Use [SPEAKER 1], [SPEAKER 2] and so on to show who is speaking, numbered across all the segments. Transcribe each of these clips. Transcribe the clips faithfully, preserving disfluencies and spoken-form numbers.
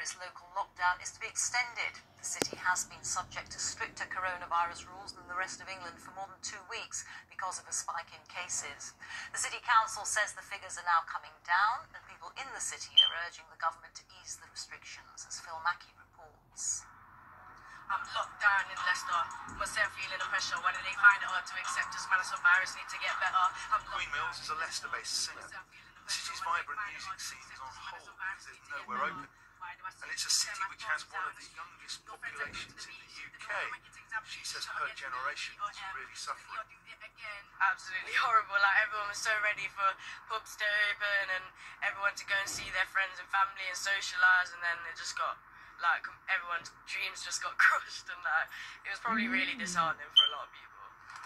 [SPEAKER 1] Its local lockdown is to be extended. The city has been subject to stricter coronavirus rules than the rest of England for more than two weeks because of a spike in cases. The City Council says the figures are now coming down and people in the city are urging the government to ease the restrictions, as Phil Mackey reports.
[SPEAKER 2] I'm locked down in Leicester. Myself feeling the pressure. Why do they find it hard to accept this man? Some virus need to get better. I'm
[SPEAKER 3] Queen Mills is a Leicester-based singer. The city's vibrant music scene is on hold because there's nowhere open. And it's a city which has one of the youngest populations in the U K. She says her generation is really suffering.
[SPEAKER 2] Absolutely horrible. Like, everyone was so ready for pubs to open and everyone to go and see their friends and family and socialise, and then it just got, like, everyone's dreams just got crushed, and like, it was probably really disheartening for a lot of people.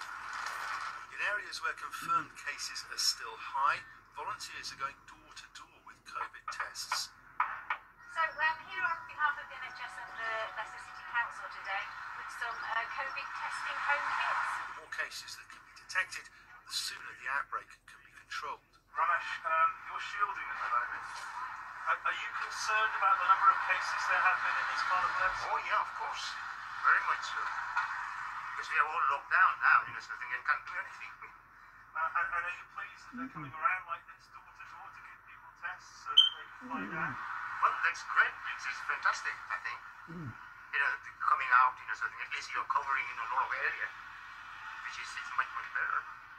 [SPEAKER 3] In areas where confirmed cases are still high, volunteers are going door to door with COVID tests.
[SPEAKER 4] So um, here on behalf of the N H S and the Leicester City Council today with some uh, COVID testing home kits.
[SPEAKER 3] The more cases that can be detected, the sooner the outbreak can be controlled.
[SPEAKER 5] Ramesh, um, you're shielding at the moment. Are, are you concerned about the number of cases there have been in this part of Leicester?
[SPEAKER 6] Oh yeah, of course. Very much so. Because we are all locked down now, you know, so they can't do anything.
[SPEAKER 5] Uh, and, and are you pleased that they're coming around like this, door to door, to give people tests so that they can find out?
[SPEAKER 6] Well, that's great. It's, it's fantastic, I think. Mm. You know, coming out, you know, so at least you're covering in a lot of area, which is it's much, much better.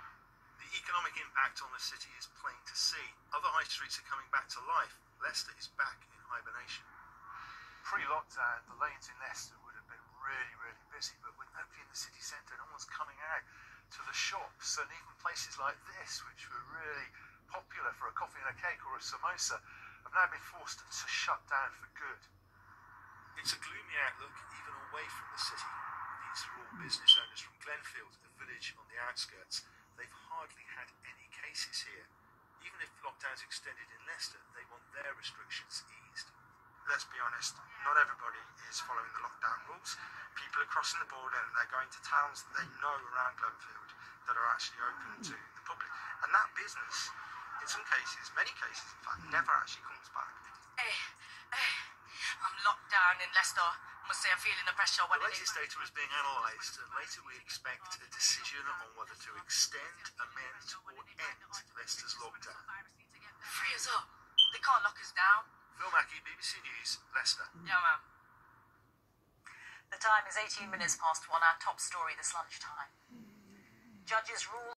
[SPEAKER 3] The economic impact on the city is plain to see. Other high streets are coming back to life. Leicester is back in hibernation.
[SPEAKER 7] Pre-lockdown, the lanes in Leicester would have been really, really busy, but with nobody in the city centre, no one's coming out to the shops, and even places like this, which were really popular for a coffee and a cake or a samosa, have now been forced to shut down for good.
[SPEAKER 3] It's a gloomy outlook even away from the city. These are all business owners from Glenfield, a village on the outskirts. They've hardly had any cases here. Even if lockdown's extended in Leicester, they want their restrictions eased.
[SPEAKER 6] Let's be honest, not everybody is following the lockdown rules. People are crossing the border and they're going to towns that they know around Glenfield that are actually open to the public. And that business, in some cases, many cases in fact, never actually comes back.
[SPEAKER 2] Hey, hey, I'm locked down in Leicester. Must say I'm feeling the pressure.
[SPEAKER 3] The latest data is being analysed, and later we expect a decision on whether to extend, amend or end Leicester's lockdown.
[SPEAKER 2] Free us up. They can't lock us down.
[SPEAKER 3] Phil Mackey, B B C News, Leicester.
[SPEAKER 2] Yeah, man.
[SPEAKER 1] The time is eighteen minutes past one, our top story this lunchtime. Judges rule